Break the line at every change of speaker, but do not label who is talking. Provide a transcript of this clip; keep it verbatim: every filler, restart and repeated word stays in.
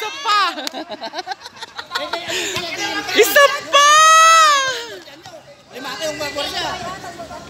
isa pa. Isa pa!
Ay, maki yung magwala siya.